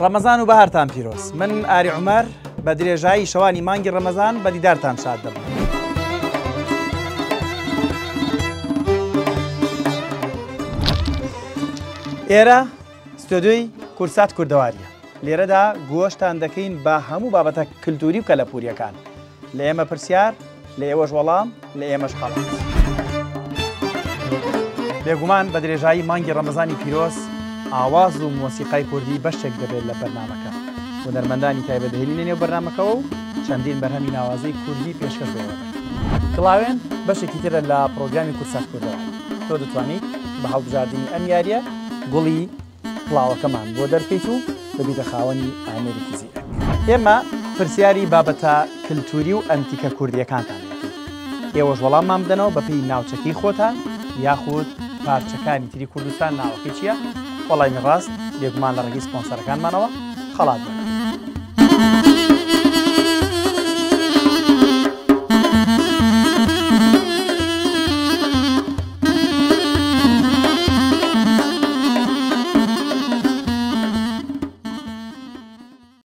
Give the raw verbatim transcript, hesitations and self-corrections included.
ڕەمەزان و بەهارتان پیرۆز. من ئاری عومەر بە درێژایی شەوانی مانگی ڕەمەزان بە دیدارتان شاد دەبم. ئێرە ستۆدیۆی کورسات کوردەواریە. لێرەدا گۆشتان دەکەین بە هەموو بابەتە کلتوری و کەلەپوریەکان. لە ئێمە پرسیار، لە ئێوەش وەڵام، لە ئێمەش خەڵات. بێگومان بە درێژایی مانگی ڕەمەزانی پیرۆز ئاواز و مۆسیقای کوردی بەشێک دەبێت لە بەرنامەکە. هونەرمەندانی تایبەتهێنین لە نێو بەرنامەکەەوە و چەندین بەرهەمی ناوازەی کوردی پێشکەش دەوێت. کڵاوێن بەشێکی ترە لە پرۆگرامی کورسات کوردەوە. تۆ دەتوانیت بە هەڵبژاردننی ئەم یاریە گوڵی کڵاوەکەمان بۆ دەرکەیت و ببیتە خاوەنی ئامێری فیزیک. ئێمە پرسیاری بابەتە کلتوری و ئەنتیکە کوردیەکانتان دەکەین. ئێوەش وەڵاممان بدەنەوە بە پێی ناوچەکەی خۆتان یاخود پارچەکانی تری کوردستان ناوەکەی چییە؟ وەڵامی ڕاست بێگومان لە ڕێگەی سپۆنسەرەکانمانەوە خەڵات بن.